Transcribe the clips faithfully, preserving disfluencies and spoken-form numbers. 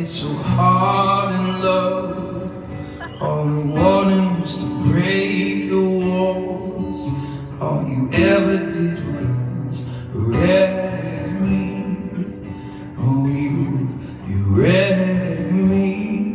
hit so hard in love. All I wanted was to break your walls. All you ever did was wreck me. Oh, you, you wrecked me.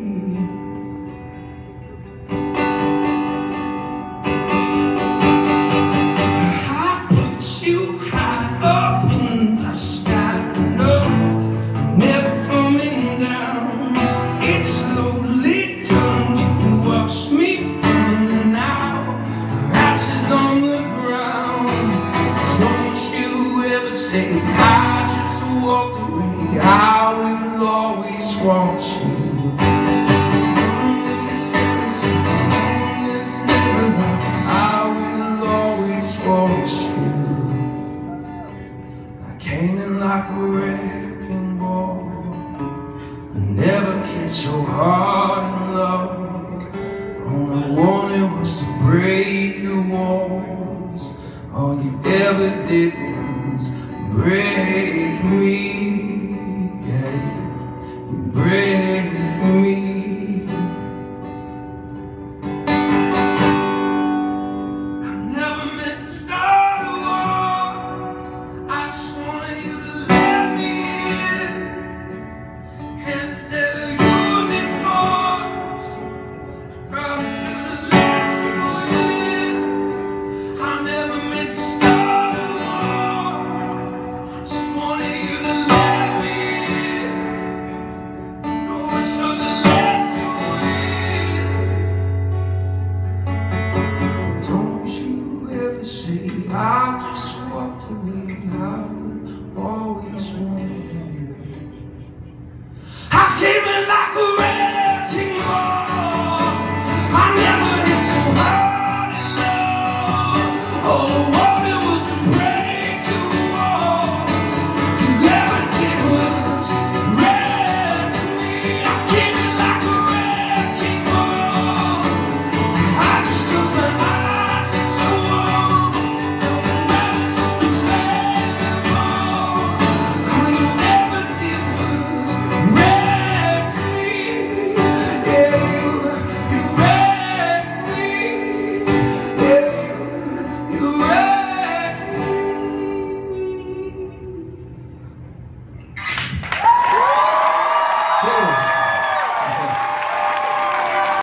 I put you high up in the sky. No, you're never coming down. It slowly turned you and washed me down. Now ashes on the ground. Don't you ever say I just walked away. I will always want you. I will always want you. I came in like a wrecking ball. I never hit so hard in love. All I wanted was to break your walls. All you ever did was break me.